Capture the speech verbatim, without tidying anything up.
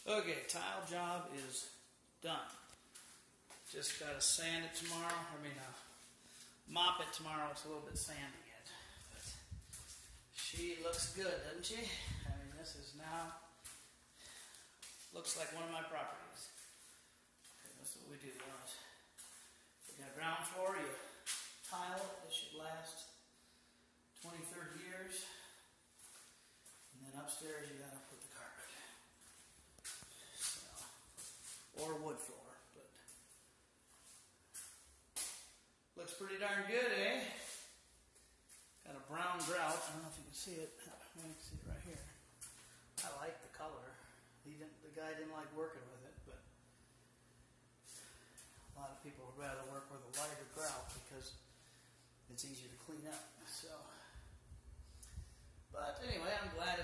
Okay, tile job is done. Just got to sand it tomorrow. I mean, uh, mop it tomorrow. It's a little bit sandy yet. But she looks good, doesn't she? I mean, this is now, looks like one of my properties. Okay, that's what we do. We got a ground floor, you tile it. This should last twenty, thirty years. And then upstairs, you got to put the carpet. So, or wood floor. But looks pretty darn good, eh? Got a brown grout. I don't know if you can see it. I can see it right here. I like the color. He didn't, the guy didn't like working with it, but a lot of people would rather work with a lighter grout because it's easier to clean up. So, but anyway, I'm glad